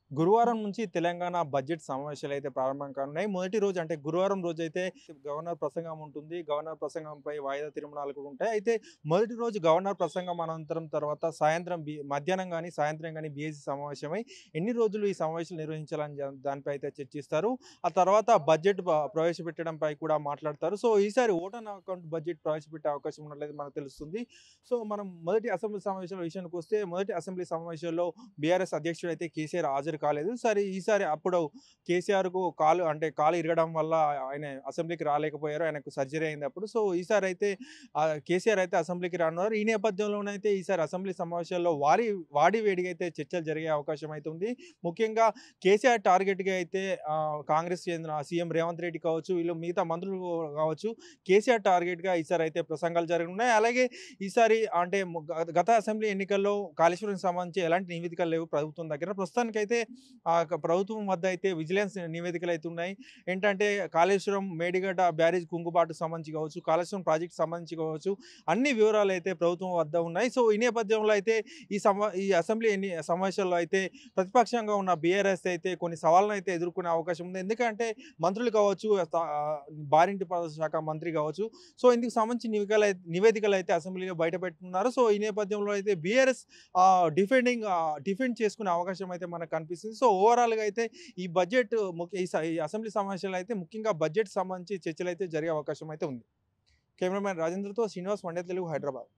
గురువారం నుంచి తెలంగాణ బడ్జెట్ సమావేశాలైతే ప్రారంభం కానున్నాయి. మొదటి రోజు అంటే గురువారం రోజైతే గవర్నర్ ప్రసంగం ఉంటుంది. గవర్నర్ ప్రసంగంపై వాయిదా తీర్మానాలు కూడా ఉంటాయి. అయితే మొదటి రోజు గవర్నర్ ప్రసంగం అనంతరం తర్వాత సాయంత్రం మధ్యాహ్నం గాని, సాయంత్రం గాని బీఏసీ సమావేశమై ఎన్ని రోజులు ఈ సమావేశాలు నిర్వహించాలని దానిపై అయితే చర్చిస్తారు. ఆ తర్వాత బడ్జెట్ ప్రవేశపెట్టడంపై కూడా మాట్లాడతారు. సో, ఈసారి ఓటాన్ అకౌంట్ బడ్జెట్ ప్రవేశపెట్టే అవకాశం ఉన్నట్లయితే మనకు తెలుస్తుంది. సో, మనం మొదటి అసెంబ్లీ సమావేశాల విషయానికొస్తే మొదటి అసెంబ్లీ సమావేశాల్లో బీఆర్ఎస్ అధ్యక్షుడు అయితే కేసీఆర్ హాజరు కాలేదు. ఈసారి అప్పుడు కేసీఆర్‌కు కాలు ఇరగడం వల్ల ఆయన అసెంబ్లీకి రాలేకపోయారు. ఆయనకు సర్జరీ అయింది అప్పుడు. సో, ఈసారి అయితే కేసీఆర్ అయితే అసెంబ్లీకి రానున్నారు. ఈ నేపథ్యంలోనైతే ఈసారి అసెంబ్లీ సమావేశాల్లో వాడివేడిగా అయితే చర్చలు జరిగే అవకాశం అయితే ఉంది. ముఖ్యంగా కేసీఆర్ టార్గెట్‌గా అయితే కాంగ్రెస్ చెందిన సీఎం రేవంత్ రెడ్డి కావచ్చు, వీళ్ళు మిగతా మంత్రులు కావచ్చు, కేసీఆర్ టార్గెట్‌గా ఈసారి అయితే ప్రసంగాలు జరగనున్నాయి. అలాగే ఈసారి అంటే గత అసెంబ్లీ ఎన్నికల్లో కాళేశ్వరంకి సంబంధించి ఎలాంటి నివేదికలు లేవు ప్రభుత్వం దగ్గర. ప్రస్తుతానికైతే ప్రభుత్వం వద్ద అయితే విజిలెన్స్ నివేదికలు అయితే ఉన్నాయి. ఏంటంటే కాళేశ్వరం, మేడిగడ్డ బ్యారేజ్ కుంగుబాటుకు సంబంధించి కావచ్చు, కాళేశ్వరం ప్రాజెక్ట్‌కి సంబంధించి కావచ్చు, అన్ని వివరాలు అయితే ప్రభుత్వం వద్ద ఉన్నాయి. సో, ఈ నేపథ్యంలో అయితే ఈ అసెంబ్లీ సమావేశాల్లో అయితే ప్రతిపక్షంగా ఉన్న బీఆర్ఎస్ అయితే కొన్ని సవాళ్ళను అయితే ఎదుర్కొనే అవకాశం ఉంది. ఎందుకంటే మంత్రులు కావచ్చు, భారింటి పారుదల శాఖ మంత్రి కావచ్చు. సో, ఇందుకు సంబంధించి నివేదికలు అయితే అసెంబ్లీలో బయటపెట్టుతున్నారు. సో, ఈ నేపథ్యంలో అయితే బీఆర్ఎస్ డిఫెండ్ చేసుకునే అవకాశం అయితే మనకు కనిపిస్తుంది. సో, ఓవరాల్‌గా అయితే ఈ బడ్జెట్ ఈ అసెంబ్లీ సమావేశాలు అయితే ముఖ్యంగా బడ్జెట్ సంబంధించి చర్చలైతే జరిగే అవకాశం అయితే ఉంది. కెమెరామ్యాన్ రాజేంద్రతో శ్రీనివాస్, వన్డే తెలుగు, హైదరాబాద్.